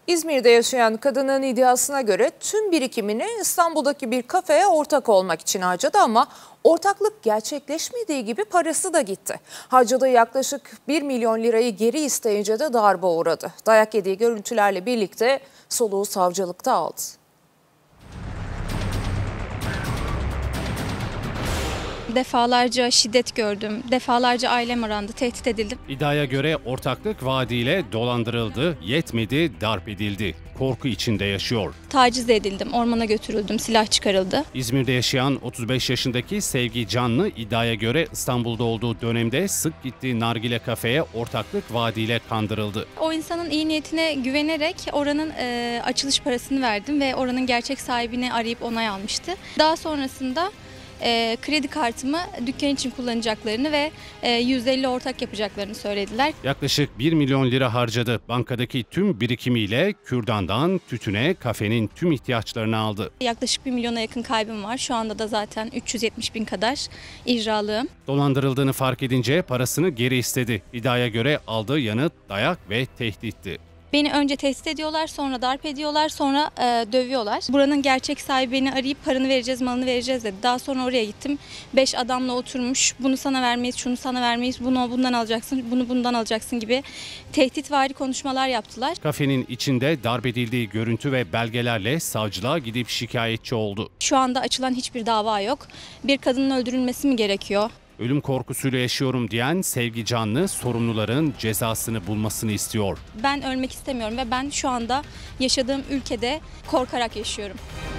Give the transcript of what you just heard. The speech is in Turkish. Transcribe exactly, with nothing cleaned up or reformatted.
İzmir'de yaşayan kadının iddiasına göre tüm birikimini İstanbul'daki bir kafeye ortak olmak için harcadı ama ortaklık gerçekleşmediği gibi parası da gitti. Harcadığı yaklaşık bir milyon lirayı geri isteyince de darbe uğradı. Dayak yediği görüntülerle birlikte soluğu savcılıkta aldı. Defalarca şiddet gördüm, defalarca ailem arandı, tehdit edildim. İddiaya göre ortaklık vaadiyle dolandırıldı, yetmedi, darp edildi. Korku içinde yaşıyor. Taciz edildim, ormana götürüldüm, silah çıkarıldı. İzmir'de yaşayan otuz beş yaşındaki Sevgi Canlı iddiaya göre İstanbul'da olduğu dönemde sık gittiği nargile kafeye ortaklık vaadiyle kandırıldı. O insanın iyi niyetine güvenerek oranın e, açılış parasını verdim ve oranın gerçek sahibini arayıp onay almıştı. Daha sonrasında E, kredi kartımı dükkan için kullanacaklarını ve e, yüzde elli ortak yapacaklarını söylediler. Yaklaşık bir milyon lira harcadı. Bankadaki tüm birikimiyle kürdandan tütüne kafenin tüm ihtiyaçlarını aldı. Yaklaşık bir milyona yakın kaybım var. Şu anda da zaten üç yüz yetmiş bin kadar icralığım. Dolandırıldığını fark edince parasını geri istedi. İddiaya göre aldığı yanıt dayak ve tehditti. Beni önce tehdit ediyorlar, sonra darp ediyorlar, sonra e, dövüyorlar. Buranın gerçek sahibi beni arayıp paranı vereceğiz, malını vereceğiz dedi. Daha sonra oraya gittim. Beş adamla oturmuş, bunu sana vermeyiz, şunu sana vermeyiz, bunu bundan alacaksın, bunu bundan alacaksın gibi tehditvari konuşmalar yaptılar. Kafenin içinde darp edildiği görüntü ve belgelerle savcılığa gidip şikayetçi oldu. Şu anda açılan hiçbir dava yok. Bir kadının öldürülmesi mi gerekiyor? Ölüm korkusuyla yaşıyorum diyen Sevgi Canlı sorumluların cezasını bulmasını istiyor. Ben ölmek istemiyorum ve ben şu anda yaşadığım ülkede korkarak yaşıyorum.